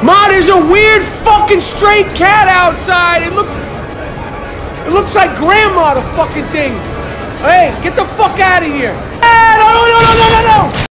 Ma, there's a weird fucking stray cat outside. It looks like Grandma, the fucking thing. Hey, get the fuck out of here. No, no, no, no, no, no, no.